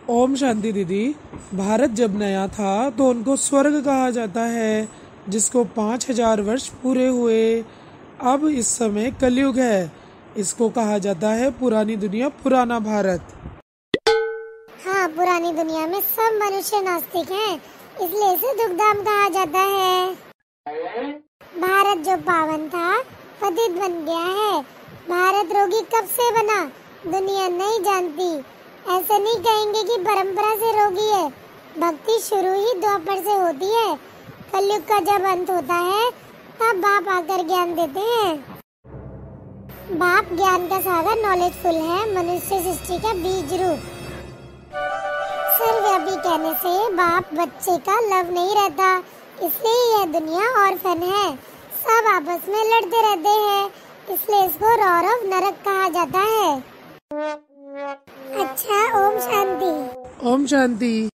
ओम शांति दीदी। भारत जब नया था तो उनको स्वर्ग कहा जाता है, जिसको 5000 वर्ष पूरे हुए। अब इस समय कलयुग है, इसको कहा जाता है पुरानी दुनिया, पुराना भारत। हाँ, पुरानी दुनिया में सब मनुष्य नास्तिक हैं, इसलिए इसे दुखधाम कहा जाता है। भारत जो पावन था पतित बन गया है। भारत रोगी कब से बना दुनिया नहीं जानती। ऐसे नहीं कहेंगे कि परंपरा से रोगी है। भक्ति शुरू ही द्वापर से होती है। कलयुग का जब अंत होता है तब बाप आकर ज्ञान देते हैं। बाप ज्ञान का सागर नॉलेजफुल है, मनुष्य सृष्टि का बीज रूप। सर्वव्यापी कहने से बाप बच्चे का लव नहीं रहता, इसलिए यह दुनिया ऑर्फन है। सब आपस में लड़ते रहते हैं, इसलिए इसको रौरव नरक कहा जाता है। अच्छा, ओम शांति। ओम शांति।